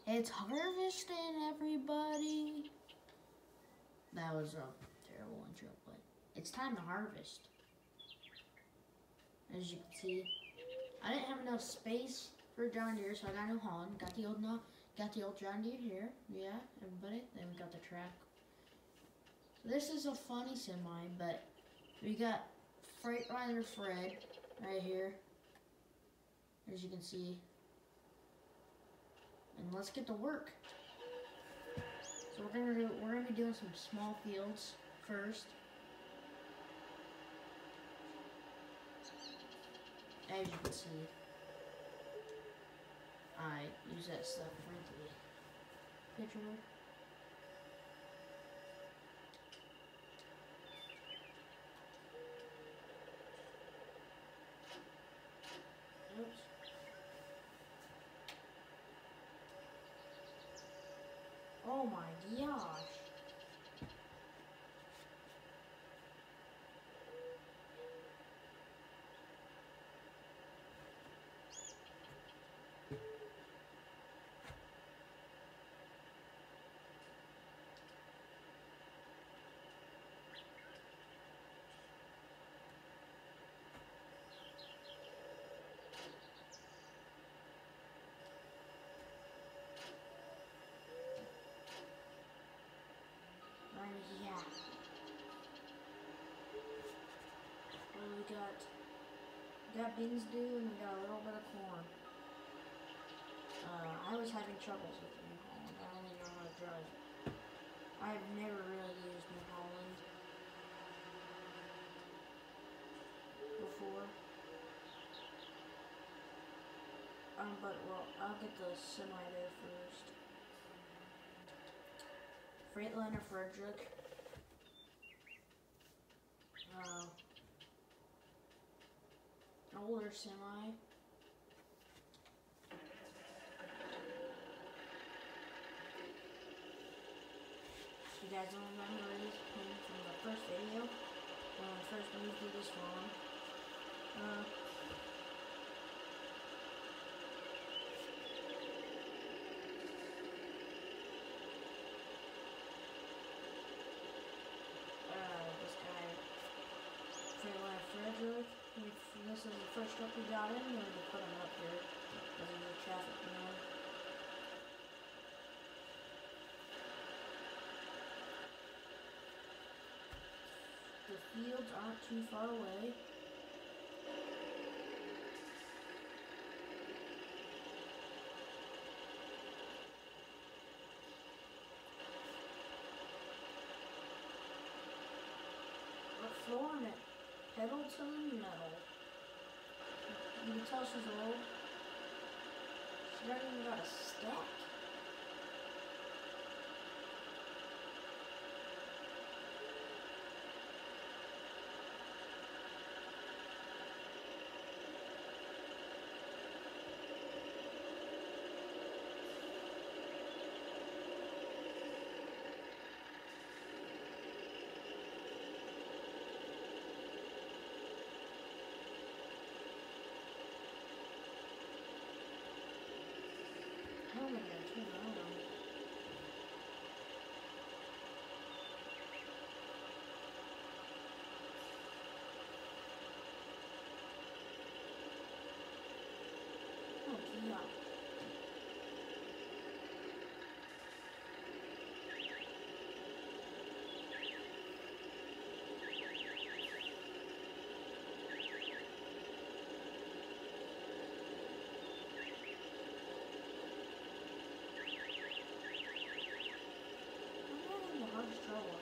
It's harvesting, everybody. That was a terrible intro, but it's time to harvest. As you can see, I didn't have enough space for John Deere, so I got New Holland. Got the old John Deere here. Yeah, everybody. Then we got the track. So this is a funny semi, but we got Freightliner Fred right here, as you can see. And let's get to work. So we're gonna be doing some small fields first. As you can see, I use that stuff for the picture. Oops. Oh my gosh. Yeah. Well, we got beans due and we got a little bit of corn. I was having troubles with New Holland. I only know how to drive it. I have never really used New Holland before. But well, I'll get the semi there first. Freightliner Frederick. Older semi. If you guys don't remember this from the first video, when I first moved to this farm, this guy, Freightliner Frederick, this is the first truck we got in, we had to put him up here because of the traffic man. The fields aren't too far away. We're flooring it pedal to the metal. You can tell she's old. She's not even got a stack. Oh my god, turn around. Oh yeah. Trouble.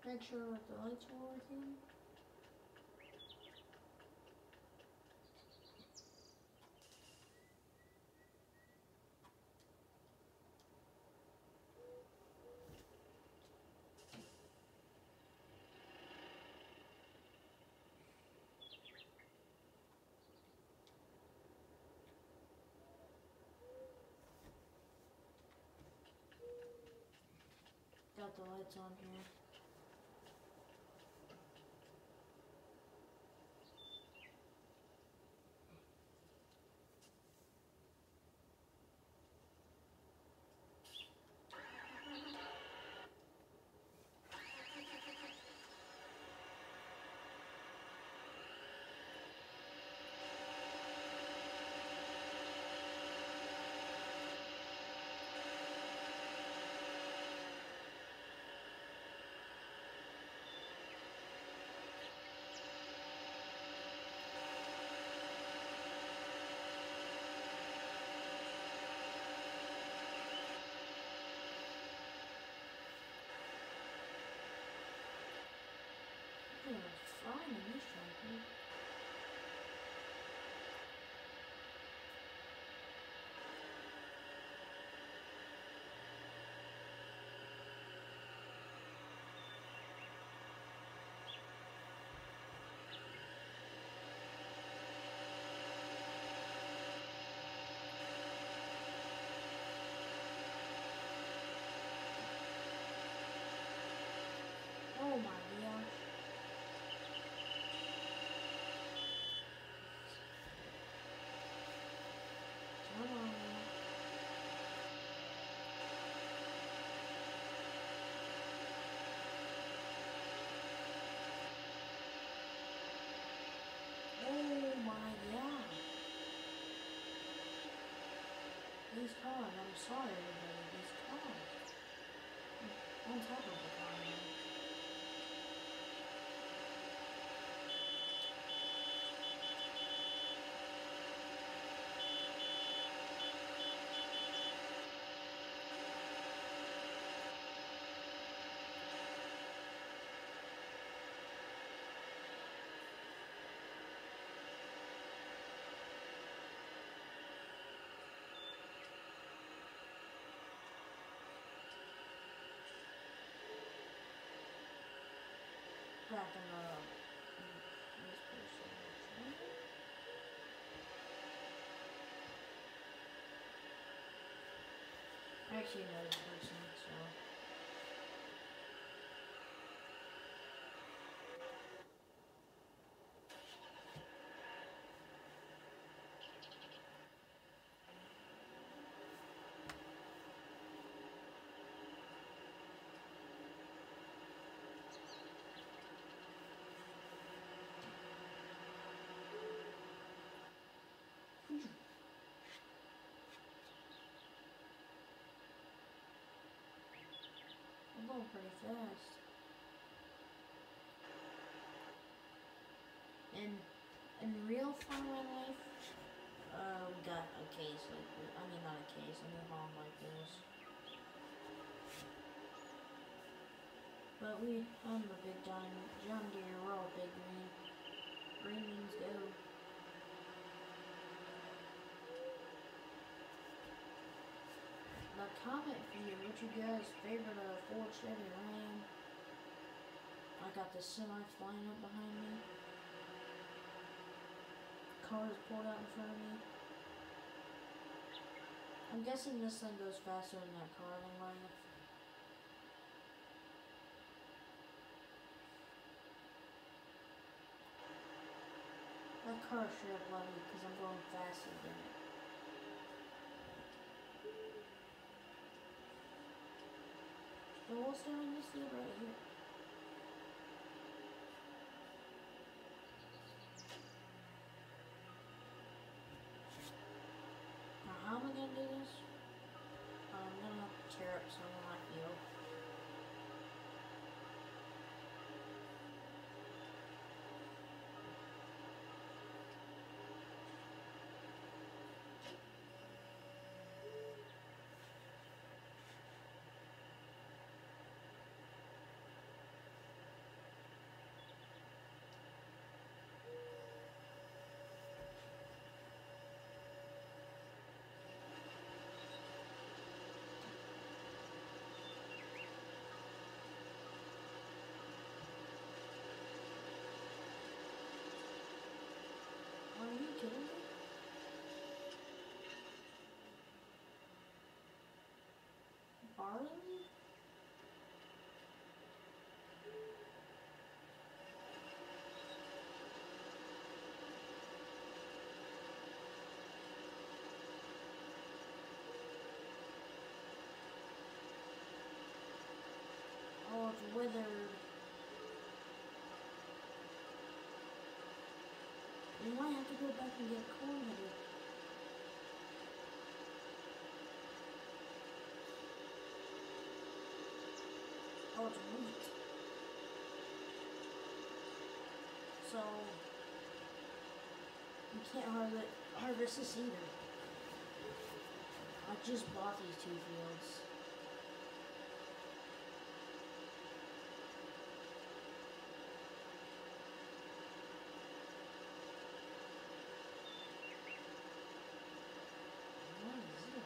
Make sure that the lights are working. Got the lights on here. Yeah, it's fine in this one. Oh my gosh. Come on now. Oh my god. These cars, I'm sorry everybody, these cars. On top of the car now. Backing up. This person. I actually know this person, so. I'm going pretty fast. In real fun real life, we got a case like this. I mean, not a case, a new home like this. But I'm a big John Deere, we're all big green. Green means go. Now comment for you, what you guys favorite Ford, Chevy, Ram? I got the semi flying up behind me. Cars pulled out in front of me. I'm guessing this thing goes faster than that car in life. That car should have loved me because I'm going faster than it. But we'll start on this field right here. Now how am I going to do this? I'm going to have to tear up some of my field. barley? Oh, it's withered. We might have to go back and get corn headed. Oh, it's wheat. So, you can't harvest this either. I just bought these 2 fields. What is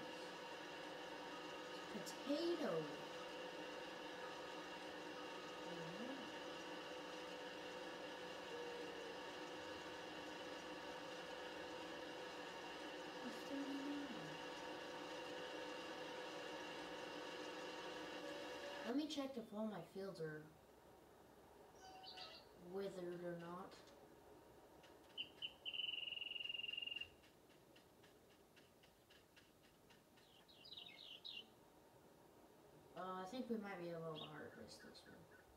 this? Potato. Let me check if all my fields are withered or not. I think we might be able to harvest this one.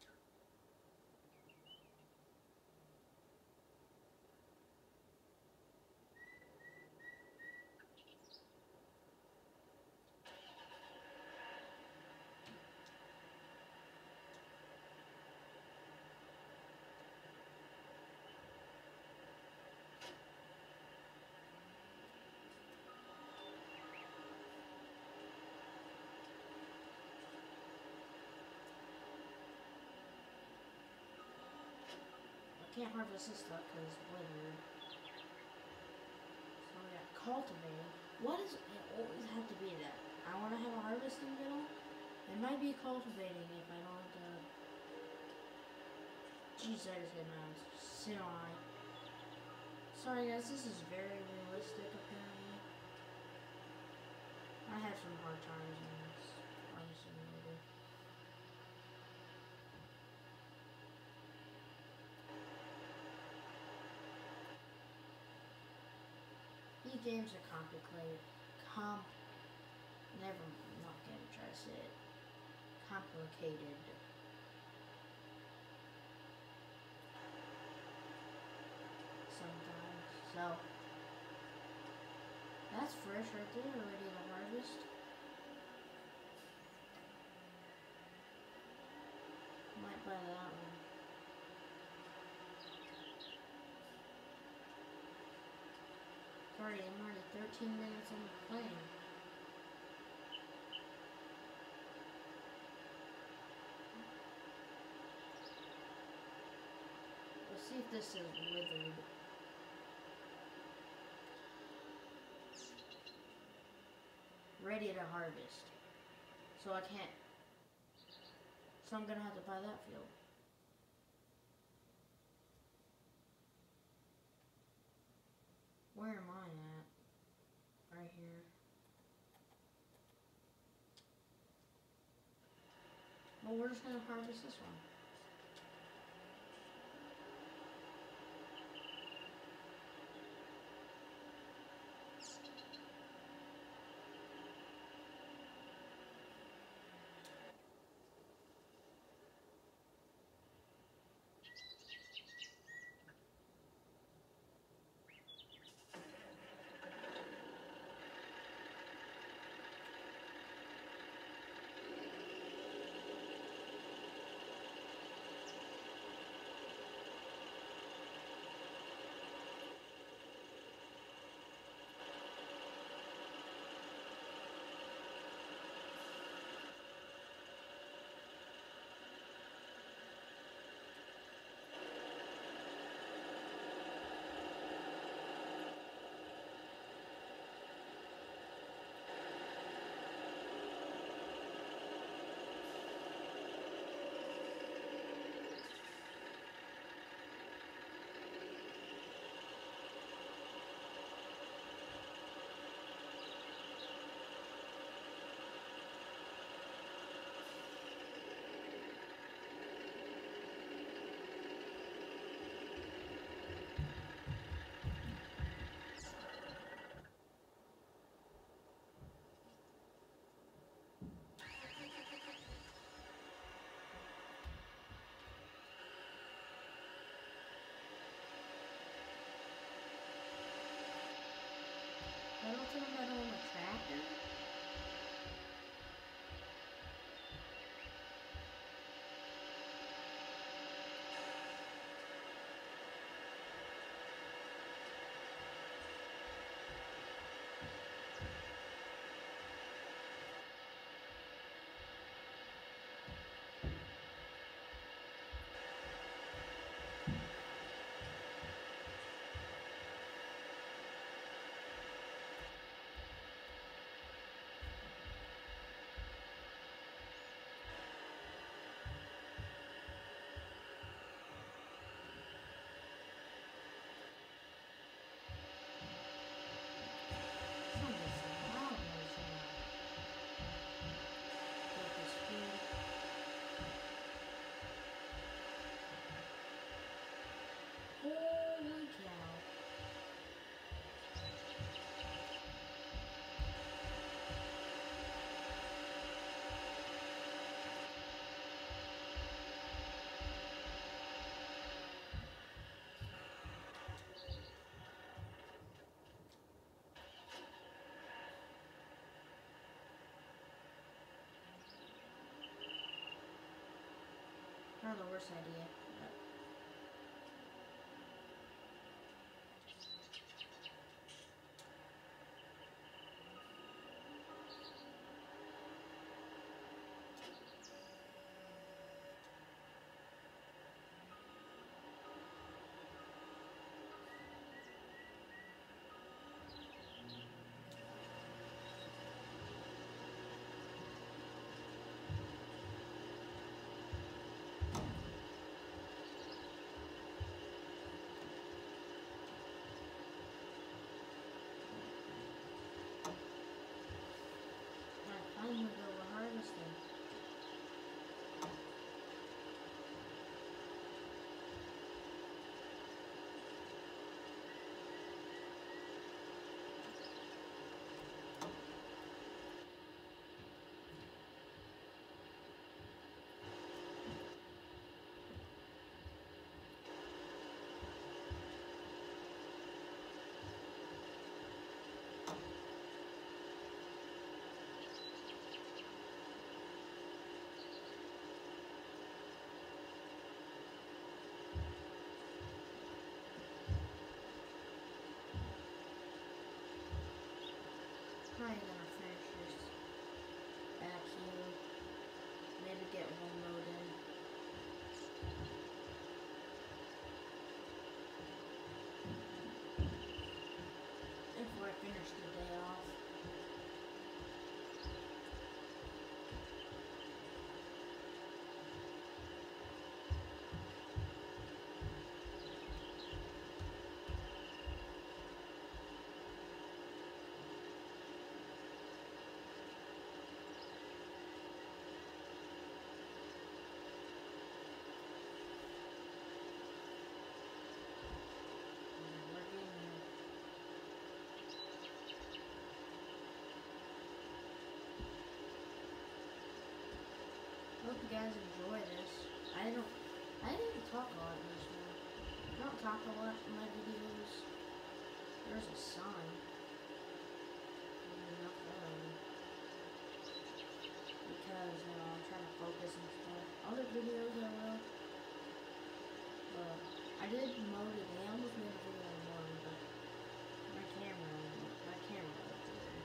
Can't harvest this stuff because it's withered. So we got cultivating. What does it always have to be that? I want to have a harvesting bill? It might be cultivating if I don't, Jeez, I just hit my semi. Sorry guys, this is very realistic apparently. I had some hard times in this harvesting maybe. These games are complicated. Never, not gonna try to say it. Complicated. Sometimes. So, that's fresh right there, ready to harvest. Might buy that one. Sorry, I'm already 13 minutes on the plane. Let's see if this is withered. Ready to harvest. So I can't. So I'm gonna have to buy that field. Where am I at? Right here. Well, we're just gonna harvest this one. not the worst idea. But I'm gonna go with harvesting. Probably gonna finish this back here. Maybe get one load in. Before I finish the day off. Hope you guys enjoy this. I didn't talk a lot in this one. I don't talk a lot in my videos. There's a sign. Enough already. Because I'm trying to focus and stuff. Other videos I will. But I did mow today. I almost made a video in the morning, but my camera looked weird.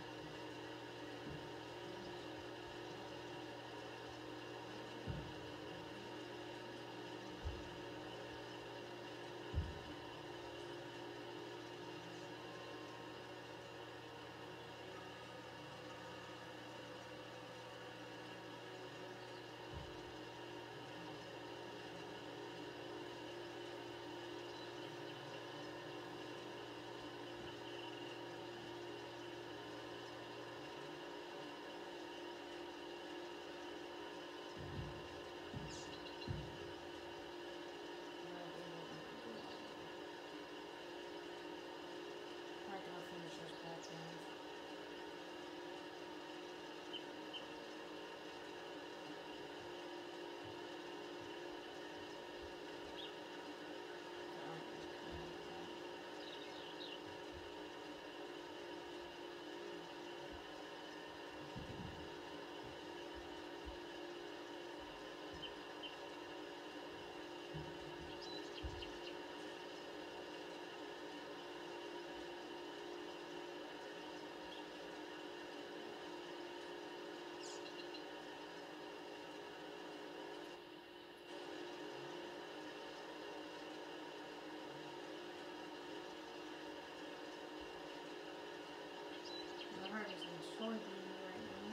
Soybean right now.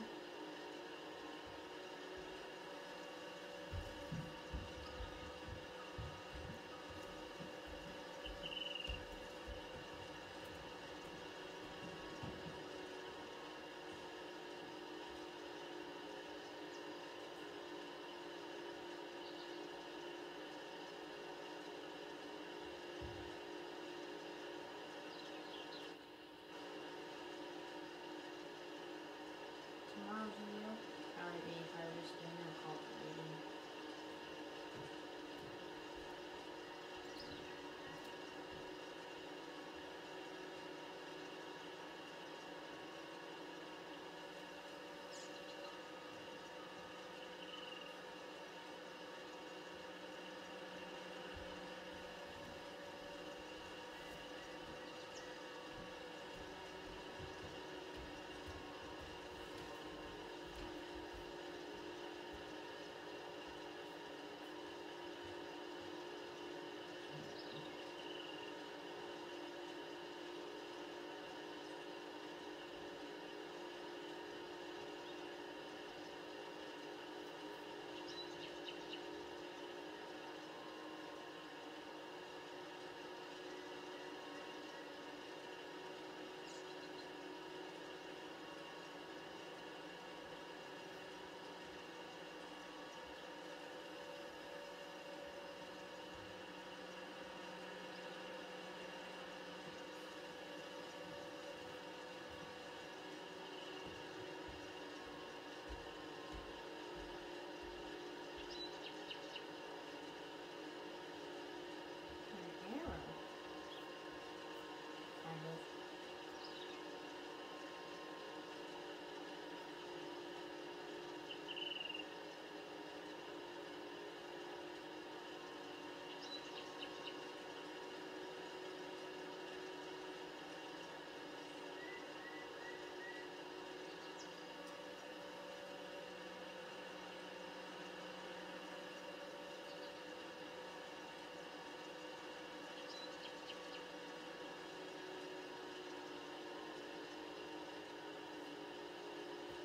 Tomorrow's video probably be harvesting or cultivating.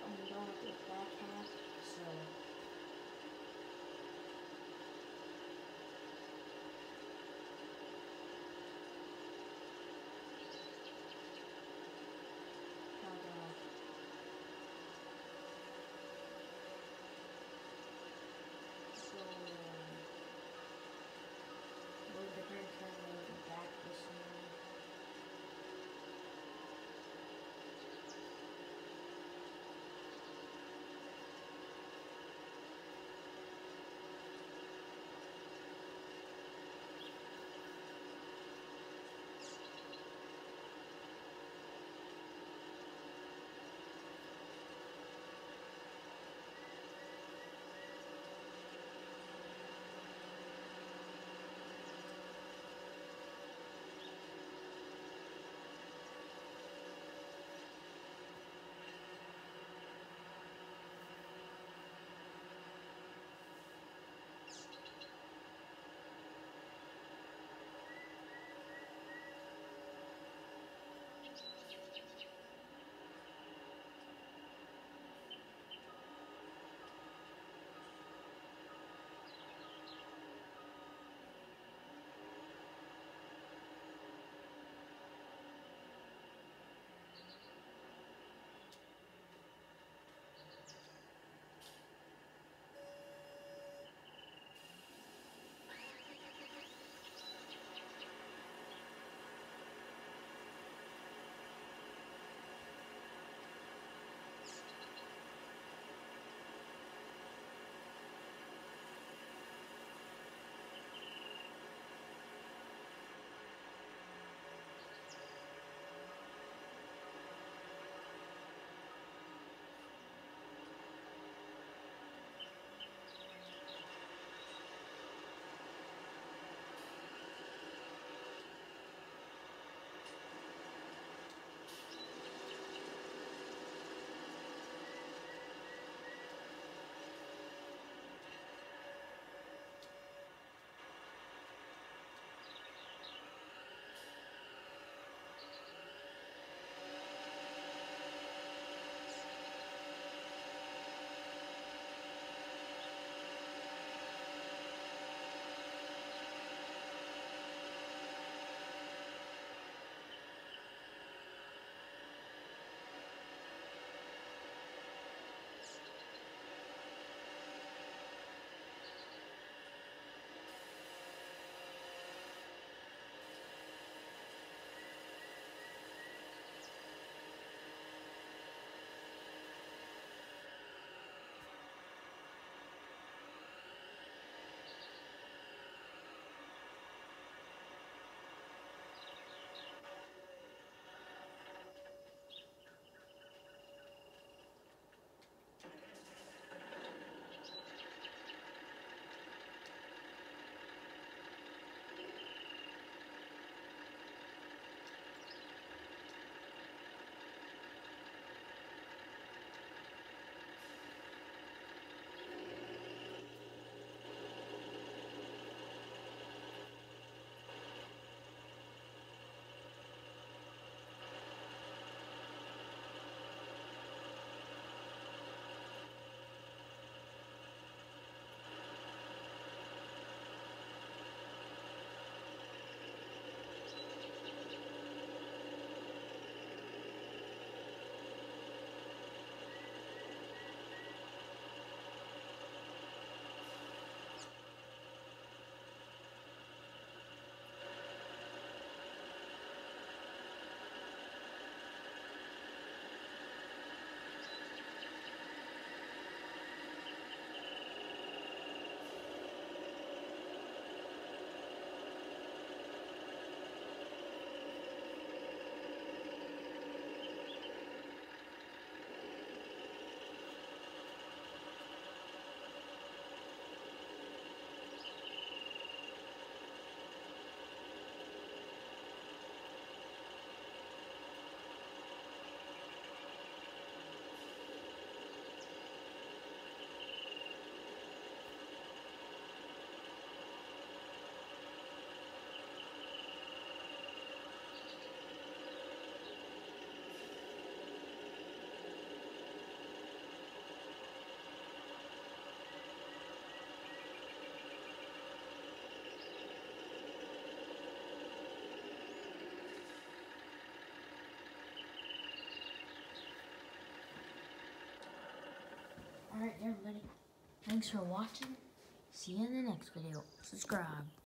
I'm going with the back half, so got we're the grand turn the back this year. Alright, everybody. Thanks for watching. See you in the next video. Subscribe.